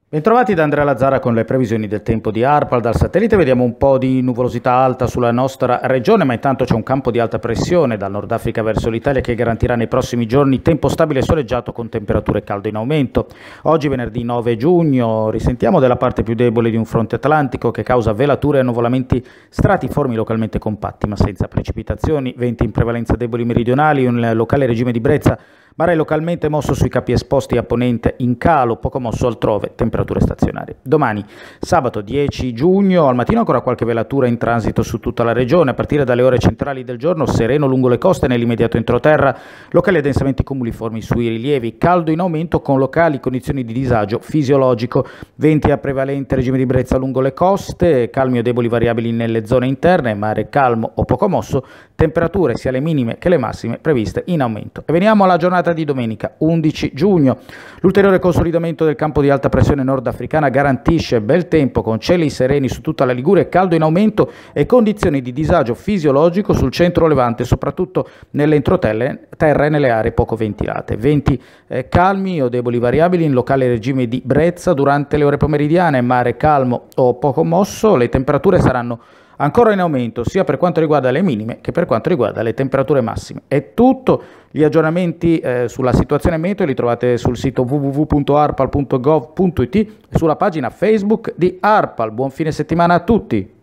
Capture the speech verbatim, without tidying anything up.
Bentrovati da Andrea Lazzara con le previsioni del tempo di ARPAL. Dal satellite vediamo un po' di nuvolosità alta sulla nostra regione, ma intanto c'è un campo di alta pressione dal Nord Africa verso l'Italia che garantirà nei prossimi giorni tempo stabile e soleggiato con temperature calde in aumento. Oggi venerdì nove giugno risentiamo della parte più debole di un fronte atlantico che causa velature e annuvolamenti stratiformi localmente compatti ma senza precipitazioni, venti in prevalenza deboli meridionali, un locale regime di brezza, mare localmente mosso sui capi esposti a ponente in calo, poco mosso altrove, temperature stazionarie. Domani, sabato dieci giugno, al mattino ancora qualche velatura in transito su tutta la regione, a partire dalle ore centrali del giorno sereno lungo le coste nell'immediato entroterra, locali addensamenti cumuliformi sui rilievi, caldo in aumento con locali condizioni di disagio fisiologico, venti a prevalente regime di brezza lungo le coste, calmi o deboli variabili nelle zone interne, mare calmo o poco mosso, temperature sia le minime che le massime previste in aumento. E veniamo alla giornata di domenica undici giugno. L'ulteriore consolidamento del campo di alta pressione nordafricana garantisce bel tempo con cieli sereni su tutta la Liguria, caldo in aumento e condizioni di disagio fisiologico sul centro levante, soprattutto nell'entroterra e nelle aree poco ventilate. Venti eh, calmi o deboli variabili in locale regime di brezza durante le ore pomeridiane, mare calmo o poco mosso, le temperature saranno ancora in aumento sia per quanto riguarda le minime che per quanto riguarda le temperature massime. È tutto, gli aggiornamenti eh, sulla situazione meteo li trovate sul sito w w w punto arpal punto gov punto it e sulla pagina Facebook di ARPAL. Buon fine settimana a tutti!